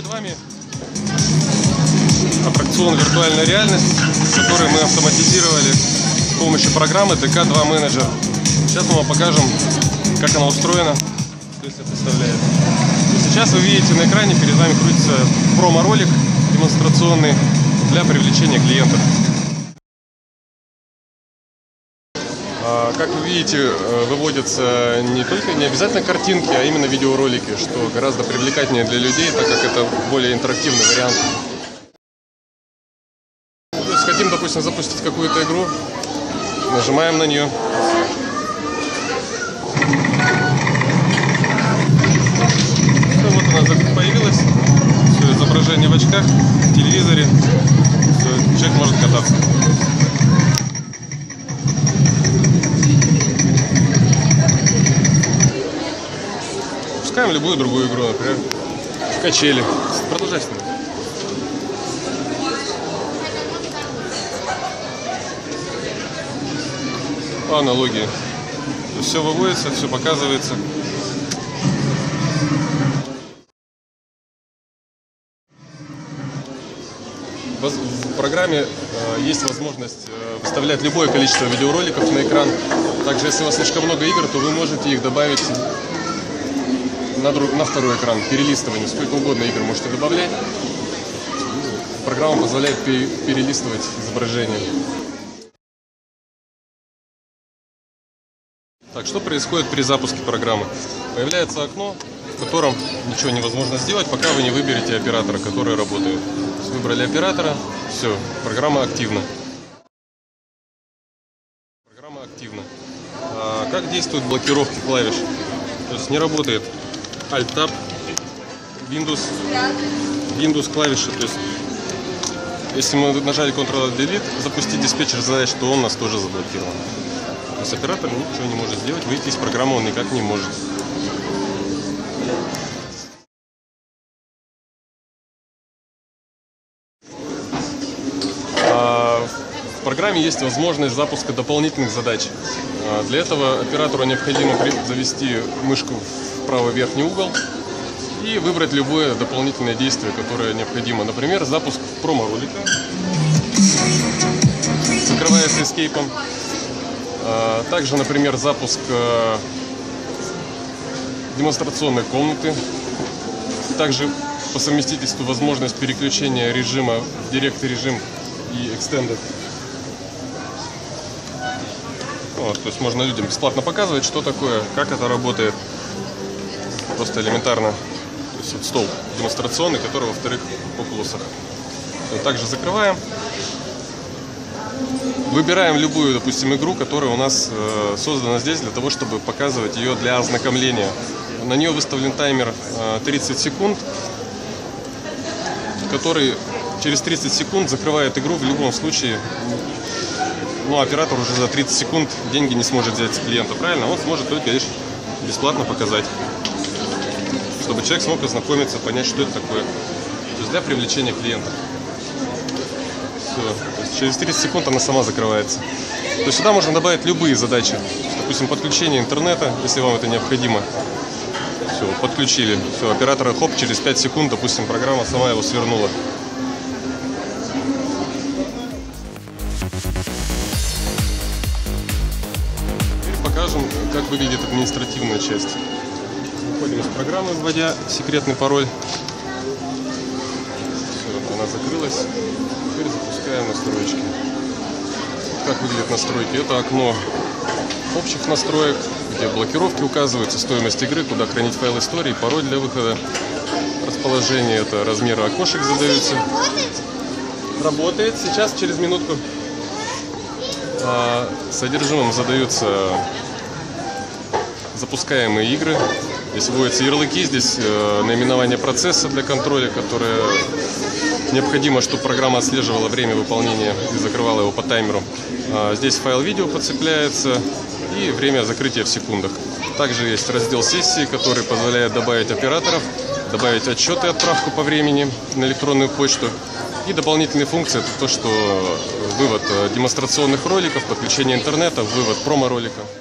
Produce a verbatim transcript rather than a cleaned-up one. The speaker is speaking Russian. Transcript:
вами аттракцион «Виртуальная реальность», который мы автоматизировали с помощью программы ди кей два менеджер. Сейчас мы вам покажем, как она устроена, что из себя представляет. И сейчас вы видите на экране, перед вами крутится промо-ролик демонстрационный для привлечения клиентов. Как вы видите, выводятся не только не обязательно картинки, а именно видеоролики, что гораздо привлекательнее для людей, так как это более интерактивный вариант. То есть хотим, допустим, запустить какую-то игру, нажимаем на нее. Ну, вот она появилась, все изображение в очках, в телевизоре, все, человек может кататься. Запускаем любую другую игру, например, качели. Продолжай снимать. По аналогии. Все выводится, все показывается. В программе есть возможность выставлять любое количество видеороликов на экран. Также, если у вас слишком много игр, то вы можете их добавить На, друг, на второй экран, перелистывание, сколько угодно игр можете добавлять. Программа позволяет пере, перелистывать изображение. Так, что происходит при запуске программы? Появляется окно, в котором ничего невозможно сделать, пока вы не выберете оператора, который работает. Выбрали оператора, все, программа активна. Программа активна. А как действуют блокировки клавиш? То есть не работает Alt-Tab, Windows, Windows клавиши. То есть, если мы нажали контрол-Delete, запустить диспетчер задач, то он у нас тоже заблокирован. То есть оператор ничего не может сделать, выйти из программы он никак не может. В программе есть возможность запуска дополнительных задач. Для этого оператору необходимо завести мышку в правый верхний угол и выбрать любое дополнительное действие, которое необходимо. Например, запуск промо-ролика. Закрывается эскейпом. Также, например, запуск демонстрационной комнаты. Также по совместительству возможность переключения режима в Direct режим и Extended. Вот, то есть можно людям бесплатно показывать, что такое, как это работает. Просто элементарно. То есть вот стол демонстрационный, который во вторых окулусах. Также закрываем. Выбираем любую, допустим, игру, которая у нас э, создана здесь для того, чтобы показывать ее для ознакомления. На нее выставлен таймер э, тридцать секунд, который через тридцать секунд закрывает игру в любом случае. Ну, оператор уже за тридцать секунд деньги не сможет взять с клиента, правильно? Он сможет только лишь бесплатно показать, чтобы человек смог ознакомиться, понять, что это такое. То есть для привлечения клиентов. Все. То есть через тридцать секунд она сама закрывается. То есть сюда можно добавить любые задачи. Допустим, подключение интернета, если вам это необходимо. Все, подключили. Все, оператора хоп, через пять секунд, допустим, программа сама его свернула. Покажем, как выглядит административная часть. Выходим из программы, вводя секретный пароль. Все, она закрылась. Теперь запускаем настройки. Как выглядят настройки? Это окно общих настроек, где блокировки указываются, стоимость игры, куда хранить файл истории, пароль для выхода. Расположение, это размеры окошек задаются. Работает. Сейчас, через минутку. Содержимым задаются запускаемые игры. Здесь вводятся ярлыки, здесь наименование процесса для контроля, которое необходимо, чтобы программа отслеживала время выполнения и закрывала его по таймеру. Здесь файл видео подцепляется и время закрытия в секундах. Также есть раздел сессии, который позволяет добавить операторов, добавить отчеты и отправку по времени на электронную почту. И дополнительные функции — это то, что вывод демонстрационных роликов, подключение интернета, вывод промо-ролика.